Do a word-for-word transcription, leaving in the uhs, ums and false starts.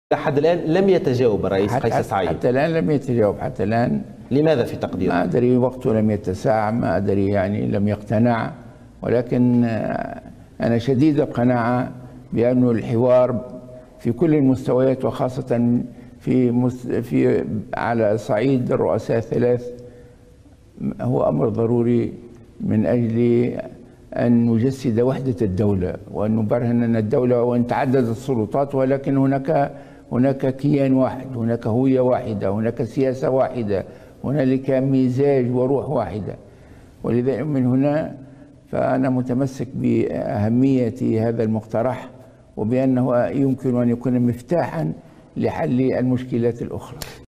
لحد الآن لم يتجاوب الرئيس حتى قيس سعيد. حتى الآن لم يتجاوب. حتى الآن لماذا في تقديرك؟ ما أدري، وقته لم يتسع، ما أدري، يعني لم يقتنع. ولكن أنا شديد القناعة بأن الحوار في كل المستويات، وخاصة في في على صعيد الرؤساء الثلاث، هو أمر ضروري من أجل أن نجسد وحدة الدولة، وأن نبرهن أن الدولة وأن تعددت السلطات، ولكن هناك هناك كيان واحد، هناك هوية واحدة، هناك سياسة واحدة، هنالك مزاج وروح واحدة. ولذلك من هنا فأنا متمسك بأهمية هذا المقترح، وبأنه يمكن أن يكون مفتاحا لحل المشكلات الأخرى.